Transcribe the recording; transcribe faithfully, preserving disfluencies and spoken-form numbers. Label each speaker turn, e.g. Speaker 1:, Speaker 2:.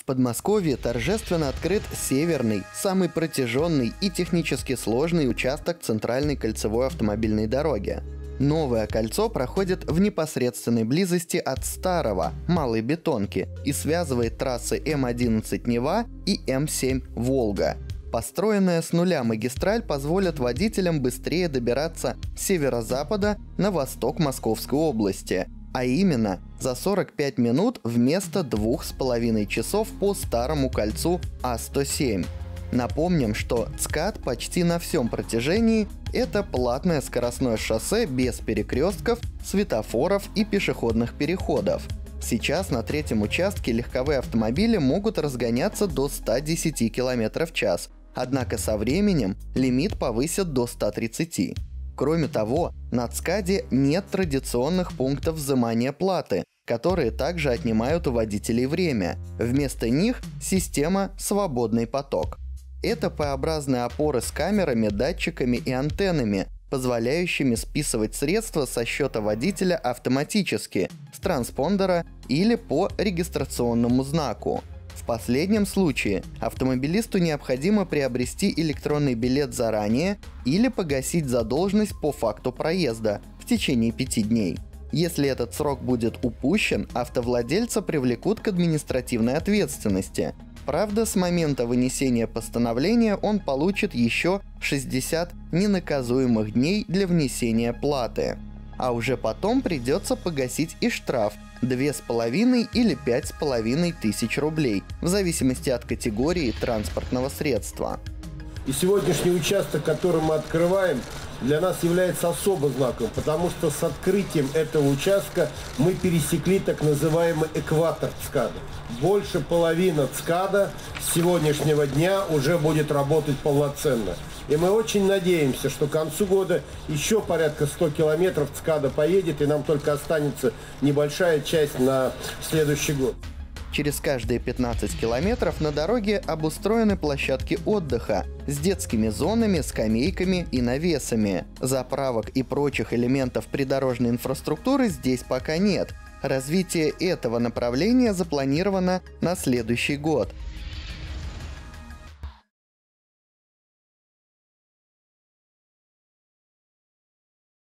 Speaker 1: В Подмосковье торжественно открыт северный, самый протяженный и технически сложный участок центральной кольцевой автомобильной дороги. Новое кольцо проходит в непосредственной близости от старого, Малой Бетонки, и связывает трассы М одиннадцать Нева и М семь Волга. Построенная с нуля магистраль позволит водителям быстрее добираться с северо-запада на восток Московской области, а именно за сорок пять минут вместо двух с половиной часов по старому кольцу А сто семь. Напомним, что ЦКАД почти на всем протяжении – это платное скоростное шоссе без перекрестков, светофоров и пешеходных переходов. Сейчас на третьем участке легковые автомобили могут разгоняться до ста десяти километров в час, однако со временем лимит повысят до ста тридцати. Кроме того, на ЦКАДе нет традиционных пунктов взимания платы, которые также отнимают у водителей время. Вместо них система «Свободный поток». Это П-образные опоры с камерами, датчиками и антеннами, позволяющими списывать средства со счета водителя автоматически, с транспондера или по регистрационному знаку. В последнем случае автомобилисту необходимо приобрести электронный билет заранее или погасить задолженность по факту проезда в течение пяти дней. Если этот срок будет упущен, автовладельца привлекут к административной ответственности. Правда, с момента вынесения постановления он получит еще шестьдесят ненаказуемых дней для внесения платы. А уже потом придется погасить и штраф – две с половиной или пять с половиной тысяч рублей, в зависимости от категории транспортного средства.
Speaker 2: И сегодняшний участок, который мы открываем, для нас является особо знаковым, потому что с открытием этого участка мы пересекли так называемый экватор ЦКАДа. Больше половины ЦКАДа с сегодняшнего дня уже будет работать полноценно. И мы очень надеемся, что к концу года еще порядка ста километров ЦКАДа поедет, и нам только останется небольшая часть на следующий год.
Speaker 1: Через каждые пятнадцать километров на дороге обустроены площадки отдыха с детскими зонами, скамейками и навесами. Заправок и прочих элементов придорожной инфраструктуры здесь пока нет. Развитие этого направления запланировано на следующий год.